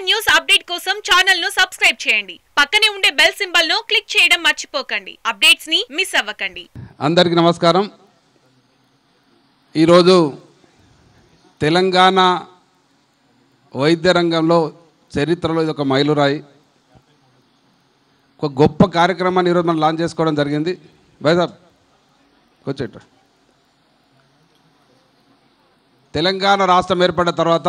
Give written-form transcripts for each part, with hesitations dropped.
News update కోసం channel ను subscribe చేయండి. పక్కనే ఉండే బెల్ సింబల్ ను క్లిక్ చేయడం మర్చిపోకండి. అప్డేట్స్ ని మిస్ అవ్వకండి. అందరికీ నమస్కారం. ఈరోజు తెలంగాణ వైద్య రంగంలో చరిత్రలో ఇది ఒక మైలురాయి. ఒక గొప్ప కార్యక్రమాన్ని ఈరోజు మనం లాంచ్ చేసుకోవడం జరిగింది. బైసాబ్ వచ్చేట తెలంగాణ రాష్ట్రం ఏర్పడిన తర్వాత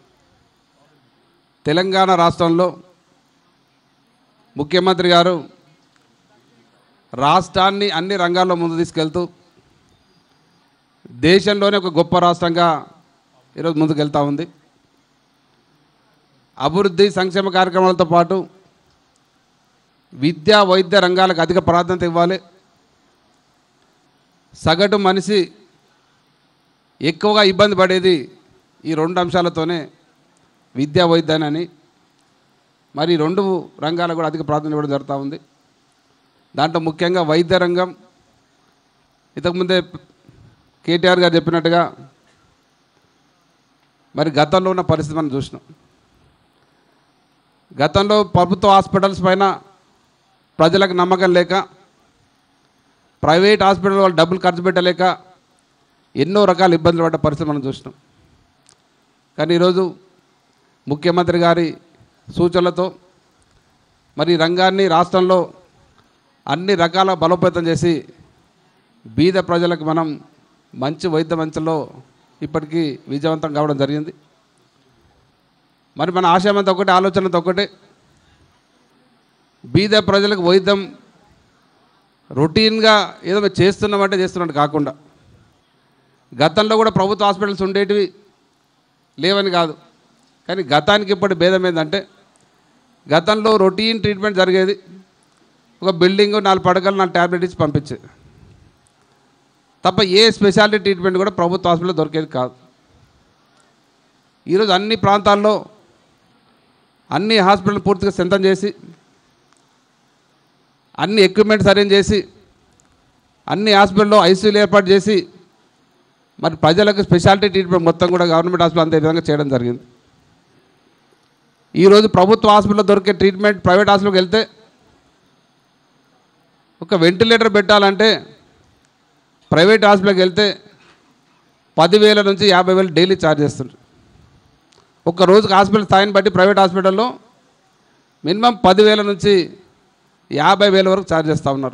తెలంగాణ రాష్ట్రంలో ముఖ్యమంత్రి గారు రాష్ట్రాన్ని అన్ని రంగాల్లో ముందు తీసుకెళ్తూ దేశంలోనే ఒక గొప్ప రాష్ట్రంగా ఈరోజు ముందుకెళ్తూ ఉంది. అభివృద్ధి సంక్షేమ కార్యక్రమాలతో పాటు విద్యా వైద్య రంగాలకు అధిక ప్రాధాన్యత ఇవ్వాలి. సగటు మనిషి ఎక్కువగా ఇబ్బంది పడేది ఈ రెండు అంశాలతోనే, విద్యా వైద్యాన్ని. మరి రెండు రంగాలకు కూడా అధిక ప్రాధాన్యత ఇవ్వడం జరుగుతూ ఉంది. దాంట్లో ముఖ్యంగా వైద్య రంగం, ఇంతకుముందే కేటీఆర్ గారు చెప్పినట్టుగా మరి గతంలో ఉన్న పరిస్థితి మనం చూసినాం. గతంలో ప్రభుత్వ హాస్పిటల్స్ పైన ప్రజలకు నమ్మకం లేక, ప్రైవేట్ హాస్పిటల్ వాళ్ళు డబ్బులు ఖర్చు పెట్టలేక ఎన్నో రకాల ఇబ్బందులు పడ్డ పరిస్థితి మనం చూసినాం. కానీ ఈరోజు ముఖ్యమంత్రి గారి సూచనలతో మరి రంగాన్ని రాష్ట్రంలో అన్ని రకాల బలోపేతం చేసి బీద ప్రజలకు మనం మంచి వైద్య మంచంలో ఇప్పటికీ విజయవంతం కావడం జరిగింది. మరి మన ఆశయమంతా ఒకటే, ఆలోచనతో ఒకటే, బీద ప్రజలకు వైద్యం రొటీన్గా ఏదో చేస్తున్నట్టు కాకుండా, గతంలో కూడా ప్రభుత్వ హాస్పిటల్స్ ఉండేటివి లేవని కాదు, కానీ గతానికి ఇప్పటి భేదం ఏంటంటే గతంలో రొటీన్ ట్రీట్మెంట్ జరిగేది. ఒక బిల్డింగ్ 4 పడకలు 4 ట్యాబ్లెట్ ఇచ్చి పంపించేది తప్ప ఏ స్పెషాలిటీ ట్రీట్మెంట్ కూడా ప్రభుత్వ హాస్పిటల్లో దొరికేది కాదు. ఈరోజు అన్ని ప్రాంతాల్లో అన్ని హాస్పిటల్ పూర్తిగా సిద్ధం చేసి, అన్ని ఎక్విప్మెంట్స్ అరేంజ్ చేసి, అన్ని హాస్పిటల్లో ఐసీయూలు ఏర్పాటు చేసి మరి ప్రజలకు స్పెషాలిటీ ట్రీట్మెంట్ మొత్తం కూడా గవర్నమెంట్ హాస్పిటల్ అంతే విధంగా చేయడం జరిగింది. ఈరోజు ప్రభుత్వ హాస్పిటల్లో దొరికే ట్రీట్మెంట్ ప్రైవేట్ హాస్పిటల్కి వెళ్తే ఒక వెంటిలేటర్ పెట్టాలంటే ప్రైవేట్ హాస్పిటల్కి వెళ్తే 10,000 నుంచి 50,000 డైలీ ఛార్జ్ చేస్తుంది. ఒక రోజుకి హాస్పిటల్ స్థాయిని బట్టి ప్రైవేట్ హాస్పిటల్లో మినిమం 10,000 నుంచి 50,000 వరకు ఛార్జ్ చేస్తూ ఉన్నారు.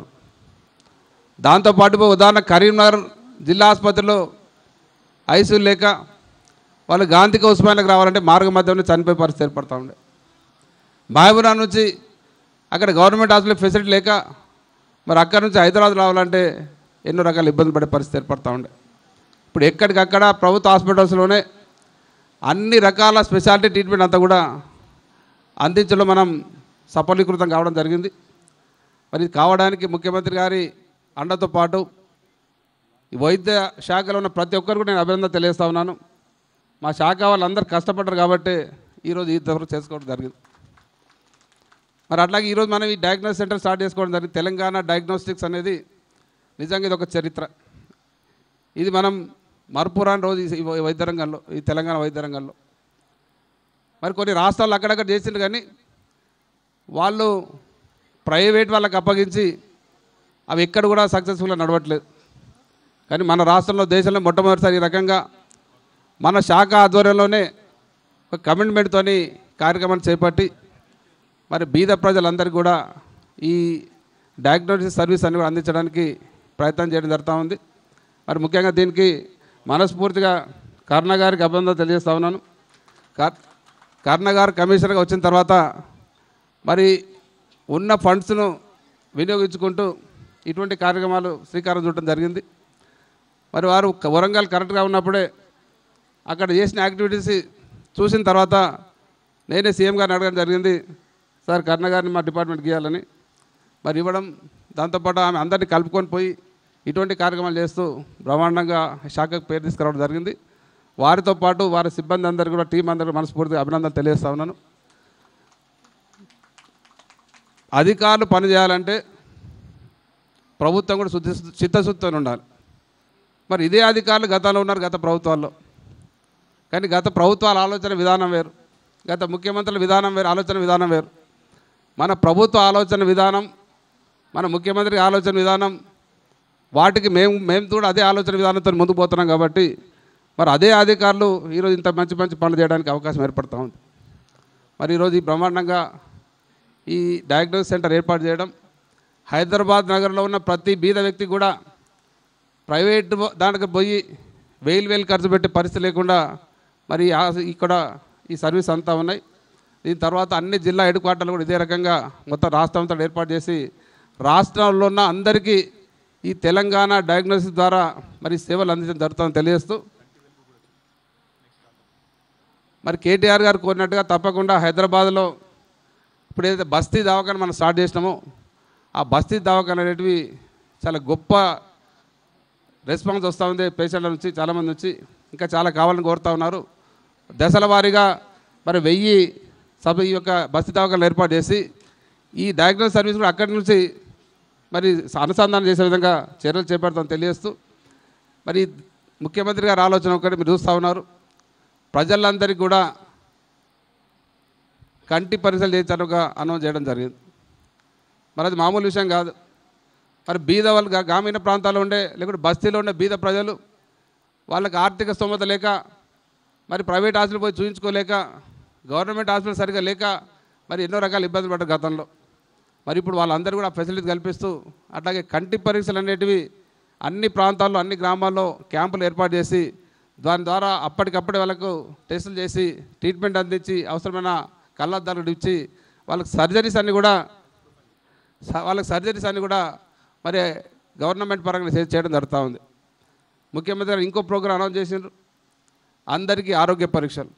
దాంతోపాటు ఉదాహరణ కరీంనగర్ జిల్లా ఆసుపత్రిలో ఐసీయూ లేక వాళ్ళు గాంధీకి ఉస్మానియాకి రావాలంటే మార్గ మధ్యంలో చనిపోయే పరిస్థితి ఏర్పడుతూ ఉండే. మహబూబ్నగర్ నుంచి అక్కడ గవర్నమెంట్ హాస్పిటల్ ఫెసిలిటీ లేక మరి అక్కడ నుంచి హైదరాబాద్ రావాలంటే ఎన్నో రకాల ఇబ్బందులు పడే పరిస్థితి ఏర్పడుతూ ఉండే. ఇప్పుడు ఎక్కడికక్కడ ప్రభుత్వ హాస్పిటల్స్లోనే అన్ని రకాల స్పెషాలిటీ ట్రీట్మెంట్ అంతా కూడా అందించడం మనం సఫలీకృతం కావడం జరిగింది. మరి ఇది కావడానికి ముఖ్యమంత్రి గారి అండతో పాటు ఈ వైద్య శాఖలో ఉన్న ప్రతి ఒక్కరు కూడా నేను అభినందన తెలియజేస్తా ఉన్నాను. మా శాఖ వాళ్ళందరూ కష్టపడ్డారు కాబట్టి ఈరోజు ఈ దగ్గర చేసుకోవడం జరిగింది. మరి అట్లాగే ఈరోజు మనం ఈ డయాగ్నోస్టిక్ సెంటర్ స్టార్ట్ చేసుకోవడం జరిగింది. తెలంగాణ డయాగ్నోస్టిక్స్ అనేది నిజంగా ఇది ఒక చరిత్ర. ఇది మనం మరపురాని రోజు ఈ వైద్య రంగంలో, ఈ తెలంగాణ వైద్య రంగంలో. మరి కొన్ని రాష్ట్రాలు అక్కడక్కడ చేసిండ్రు కానీ వాళ్ళు ప్రైవేట్ వాళ్ళకి అప్పగించి అవి ఎక్కడ కూడా సక్సెస్ఫుల్గా నడవట్లేదు. కానీ మన రాష్ట్రంలో, దేశంలో మొట్టమొదటిసారి ఈ రకంగా మన శాఖ ఆధ్వర్యంలోనే ఒక కమిట్మెంట్తో కార్యక్రమాన్ని చేపట్టి మరి బీద ప్రజలందరికీ కూడా ఈ డయాగ్నోస్టిక్ సర్వీస్ అని అందించడానికి ప్రయత్నం చేయడం జరుగుతూ ఉంది. మరి ముఖ్యంగా దీనికి మనస్ఫూర్తిగా కరుణగారికి అభినందనలు తెలియజేస్తా ఉన్నాను. కరుణగారు కమిషనర్గా వచ్చిన తర్వాత మరి ఉన్న ఫండ్స్ను వినియోగించుకుంటూ ఇటువంటి కార్యక్రమాలు శ్రీకారం చుట్టడం జరిగింది. మరి వారు వరంగల్ కరెక్ట్గా ఉన్నప్పుడే అక్కడ చేసిన యాక్టివిటీస్ చూసిన తర్వాత నేనే సీఎం గారిని అడగడం జరిగింది, సార్ కరుణగారిని మా డిపార్ట్మెంట్కి ఇవ్వాలని. మరి ఇవ్వడం, దాంతోపాటు ఆమె అందరినీ కలుపుకొని పోయి ఇటువంటి కార్యక్రమాలు చేస్తూ బ్రహ్మాండంగా శాఖకు పేరు తీసుకురావడం జరిగింది. వారితో పాటు వారి సిబ్బంది అందరికీ కూడా, టీం అందరికీ మనస్ఫూర్తిగా అభినందనలు తెలియజేస్తా ఉన్నాను. అధికారులు పనిచేయాలంటే ప్రభుత్వం కూడా చిత్తశుద్ధితో ఉండాలి. మరి ఇదే అధికారులు గతంలో ఉన్నారు, గత ప్రభుత్వాల్లో. కానీ గత ప్రభుత్వాల ఆలోచన విధానం వేరు. గత ముఖ్యమంత్రుల విధానం వేరు, ఆలోచన విధానం వేరు. మన ప్రభుత్వ ఆలోచన విధానం, మన ముఖ్యమంత్రి ఆలోచన విధానం, వాటికి మేము కూడా అదే ఆలోచన విధానంతో ముందుకు పోతున్నాం కాబట్టి మరి అదే అధికారులు ఈరోజు ఇంత మంచి మంచి పనులు చేయడానికి అవకాశం ఏర్పడుతూ ఉంది. మరి ఈరోజు ఈ బ్రహ్మాండంగా ఈ డయాగ్నోస్టిక్ సెంటర్ ఏర్పాటు చేయడం, హైదరాబాద్ నగరంలో ఉన్న ప్రతి బీద వ్యక్తి కూడా ప్రైవేట్ దానికి పోయి వేలు ఖర్చు పెట్టే పరిస్థితి లేకుండా మరి ఇక్కడ ఈ సర్వీస్ అంతా ఉన్నాయి. దీని తర్వాత అన్ని జిల్లా హెడ్ క్వార్టర్లు కూడా ఇదే రకంగా మొత్తం రాష్ట్రం అంతా ఏర్పాటు చేసి రాష్ట్రంలో ఉన్న అందరికీ ఈ తెలంగాణ డయాగ్నోస్టిక్ ద్వారా మరి సేవలు అందించడం జరుగుతుందని తెలియజేస్తూ మరి కేటీఆర్ గారు కోరినట్టుగా తప్పకుండా హైదరాబాద్లో ఇప్పుడు ఏదైతే బస్తీ దవాఖాన మనం స్టార్ట్ చేసినామో ఆ బస్తీ దవాఖాన అనేటివి చాలా గొప్ప రెస్పాన్స్ వస్తూ ఉంది పేషెంట్ల నుంచి, చాలామంది నుంచి. ఇంకా చాలా కావాలని కోరుతూ ఉన్నారు. దశల వారీగా మరి 1000 ఈ యొక్క బస్తీ దవాఖానలు ఏర్పాటు చేసి ఈ డయాగ్నోస్ సర్వీస్ కూడా అక్కడి నుంచి మరి అనుసంధానం చేసే విధంగా చర్యలు చేపడతామని తెలియజేస్తూ మరి ముఖ్యమంత్రి గారి ఆలోచన ఒకటి మీరు చూస్తూ ఉన్నారు. ప్రజలందరికీ కూడా కంటి పరీక్షలు చేయించాలుగా అనౌన్స్ చేయడం జరిగింది. మరి అది మామూలు విషయం కాదు. మరి బీద వాళ్ళు గ్రామీణ ప్రాంతాల్లో ఉండే లేకుంటే బస్తీలో ఉండే బీద ప్రజలు వాళ్ళకి ఆర్థిక స్తోమత లేక మరి ప్రైవేట్ హాస్పిటల్ పోయి చూయించుకోలేక గవర్నమెంట్ హాస్పిటల్ సరిగ్గా లేక మరి ఎన్నో రకాల ఇబ్బందులు పడ్డారు గతంలో. మరి ఇప్పుడు వాళ్ళందరూ కూడా ఫెసిలిటీ కల్పిస్తూ అట్లాగే కంటి పరీక్షలు అనేటివి అన్ని ప్రాంతాల్లో అన్ని గ్రామాల్లో క్యాంపులు ఏర్పాటు చేసి దాని ద్వారా అప్పటికప్పుడే వాళ్ళకు టెస్టులు చేసి ట్రీట్మెంట్ అందించి అవసరమైన కళ్ళద్దాలు ఇచ్చి వాళ్ళకి సర్జరీస్ అన్నీ కూడా మరి గవర్నమెంట్ పరంగా చేయడం జరుగుతూ ఉంది. ముఖ్యమంత్రి గారు ఇంకో ప్రోగ్రాం అనౌన్స్ చేసిండ్రు, అందరికీ ఆరోగ్య పరీక్షలు,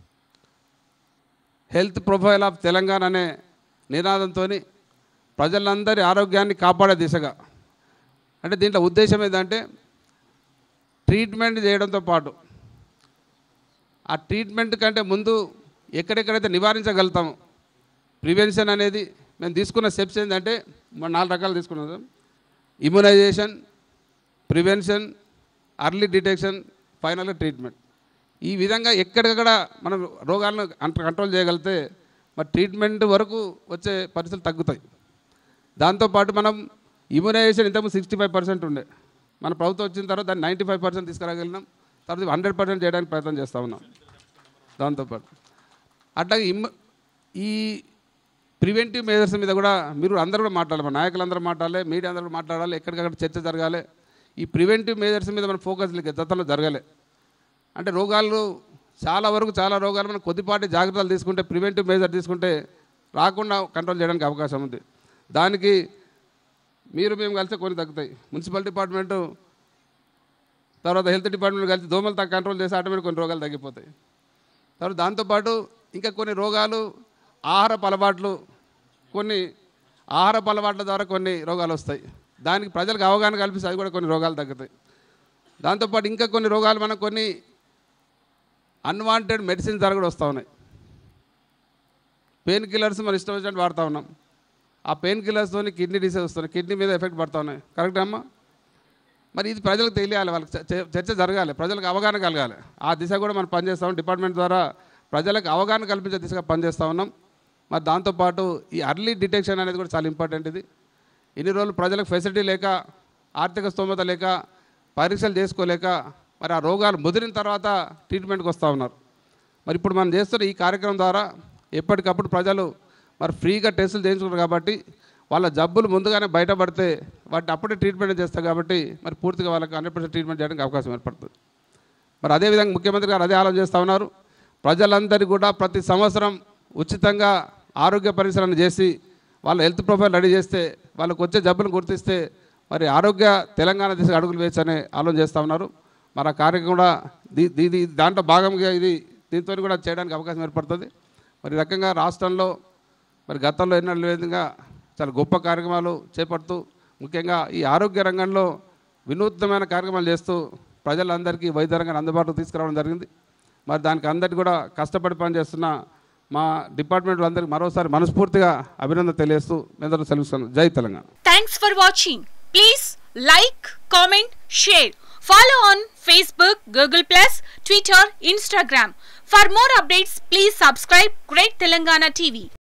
హెల్త్ ప్రొఫైల్ ఆఫ్ తెలంగాణ అనే నినాదంతో ప్రజలందరి ఆరోగ్యాన్ని కాపాడే దిశగా. అంటే దీంట్లో ఉద్దేశం ఏంటంటే ట్రీట్మెంట్ చేయడంతో పాటు ఆ ట్రీట్మెంట్ కంటే ముందు ఎక్కడెక్కడైతే నివారించగలుగుతామో ప్రివెన్షన్ అనేది మేము తీసుకున్న స్టెప్స్ ఏంటంటే 4 రకాలు తీసుకున్నాం: ఇమ్యునైజేషన్, ప్రివెన్షన్, అర్లీ డిటెక్షన్, ఫైనల్గా ట్రీట్మెంట్. ఈ విధంగా ఎక్కడెక్కడ మనం రోగాలను కంట్రోల్ చేయగలిగితే మరి ట్రీట్మెంట్ వరకు వచ్చే పరిస్థితులు తగ్గుతాయి. దాంతోపాటు మనం ఇమ్యునైజేషన్ ఇంతకు 65% ఉండే, మన ప్రభుత్వం వచ్చిన తర్వాత దాన్ని 95% తీసుకురాగలిగినాం. తర్వాత 100% చేయడానికి ప్రయత్నం చేస్తూ ఉన్నాం. దాంతోపాటు అట్లాగే ఈ ప్రివెంటివ్ మెజర్స్ మీద కూడా మీరు అందరూ కూడా మాట్లాడాలి, మన నాయకులందరూ మాట్లాడాలి, మీడియా అందరూ మాట్లాడాలి, ఎక్కడికక్కడ చర్చ జరగాలి. ఈ ప్రివెంటివ్ మెజర్స్ మీద మన ఫోకస్ గతంలో జరగాలి. అంటే చాలా రోగాలు మనం కొద్దిపాటి జాగ్రత్తలు తీసుకుంటే, ప్రివెంటివ్ మెజర్ తీసుకుంటే రాకుండా కంట్రోల్ చేయడానికి అవకాశం ఉంది. దానికి మేము కలిసి కొన్ని తగ్గుతాయి. మున్సిపల్ డిపార్ట్మెంటు తర్వాత హెల్త్ డిపార్ట్మెంట్ కలిసి దోమలు కంట్రోల్ చేసి ఆటోమేటిక్ కొన్ని రోగాలు తగ్గిపోతాయి. తర్వాత దాంతోపాటు ఇంకా కొన్ని రోగాలు ఆహారపు అలవాట్ల ద్వారా కొన్ని రోగాలు వస్తాయి. దానికి ప్రజలకు అవగాహన కల్పిస్తే అది కూడా కొన్ని రోగాలు తగ్గుతాయి. దాంతోపాటు ఇంకా కొన్ని రోగాలు మనకు కొన్ని అన్వాంటెడ్ మెడిసిన్స్ ద్వారా కూడా వస్తూ ఉన్నాయి. పెయిన్ కిల్లర్స్ మనం ఇష్టం వచ్చినట్టు వాడుతూ ఉన్నాం. ఆ పెయిన్ కిల్లర్స్తో కిడ్నీ డిసీజ్ వస్తున్నాయి, కిడ్నీ మీద ఎఫెక్ట్ పడుతూ ఉన్నాయి. కరెక్ట్ అమ్మా? మరి ఇది ప్రజలకు తెలియాలి, వాళ్ళకి చర్చ జరగాలి, ప్రజలకు అవగాహన కలగాలి. ఆ దిశ కూడా మనం పనిచేస్తాం. డిపార్ట్మెంట్ ద్వారా ప్రజలకు అవగాహన కల్పించే దిశగా పనిచేస్తూ ఉన్నాం. మరి దాంతోపాటు ఈ అర్లీ డిటెక్షన్ అనేది కూడా చాలా ఇంపార్టెంట్. ఇది ఇన్ని రోజులు ప్రజలకు ఫెసిలిటీ లేక, ఆర్థిక స్తోమత లేక, పరీక్షలు చేసుకోలేక మరి ఆ రోగాలు ముదిరిన తర్వాత ట్రీట్మెంట్కి వస్తూ ఉన్నారు. మరి ఇప్పుడు మనం చేస్తున్న ఈ కార్యక్రమం ద్వారా ఎప్పటికప్పుడు ప్రజలు మరి ఫ్రీగా టెస్టులు చేయించుకున్నారు కాబట్టి వాళ్ళ జబ్బులు ముందుగానే బయటపడితే వాటిని అప్పుడే ట్రీట్మెంట్ చేస్తారు కాబట్టి మరి పూర్తిగా వాళ్ళకి 100% ట్రీట్మెంట్ చేయడానికి అవకాశం ఏర్పడుతుంది. మరి అదేవిధంగా ముఖ్యమంత్రి గారు అదే ఆలోచన చేస్తూ ఉన్నారు. ప్రజలందరికీ కూడా ప్రతి సంవత్సరం ఉచితంగా ఆరోగ్య పరీక్షలను చేసి వాళ్ళ హెల్త్ ప్రొఫైల్ రెడీ చేస్తే వాళ్ళకు వచ్చే జబ్బులను గుర్తిస్తే మరి ఆరోగ్య తెలంగాణ దిశగా అడుగులు వేయచ్చనే ఆలోచన చేస్తూ ఉన్నారు. మరి ఆ కార్యక్రమం కూడా దాంట్లో భాగంగా దీంతో కూడా చేయడానికి అవకాశం ఏర్పడుతుంది. మరి ఈ రకంగా రాష్ట్రంలో మరి గతంలో ఎన్నడూ విధంగా చాలా గొప్ప కార్యక్రమాలు చేపడుతూ ముఖ్యంగా ఈ ఆరోగ్య రంగంలో వినూత్నమైన కార్యక్రమాలు చేస్తూ ప్రజలందరికీ వైద్య రంగాన్ని అందుబాటులోకి తీసుకురావడం జరిగింది. మరి దానికి అందరికీ కూడా కష్టపడి పనిచేస్తున్న మా డిపార్ట్మెంట్ అందరికీ మరోసారి మనస్ఫూర్తిగా అభినందన తెలియజేస్తూ మేము సెలవుస్తున్నాం. జై Telangana. Thanks for watching. Please like, comment, share. Follow on Facebook, Google+, Twitter, Instagram. For more updates, please subscribe Great Telangana TV.